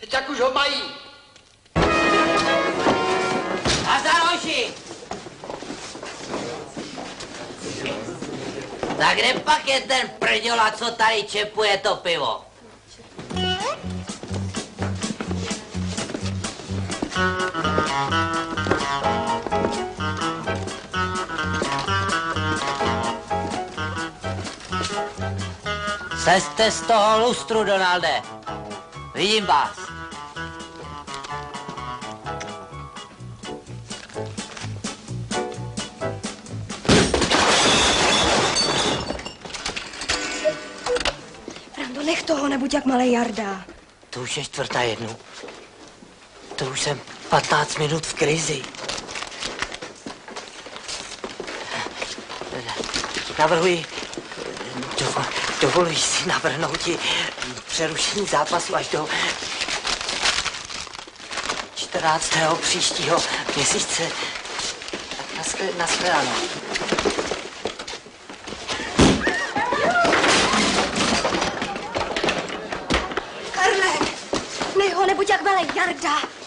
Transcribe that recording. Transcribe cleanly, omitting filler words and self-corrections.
Tak už ho mají. A za roži! Tak kde pak je ten prděla, co tady čepuje to pivo? Slezte z toho lustru, Donalde. Vidím vás. Frando, nech toho, nebuď jak malej Jarda. To už je 4:01. To už jsem 15 minut v krizi. Navrhuji, dovoluji si navrhnout ti přerušení zápasu až do 14. příštího měsíce. Tak nashledanou. Karle, nech ho, nebuď jak malej Jarda.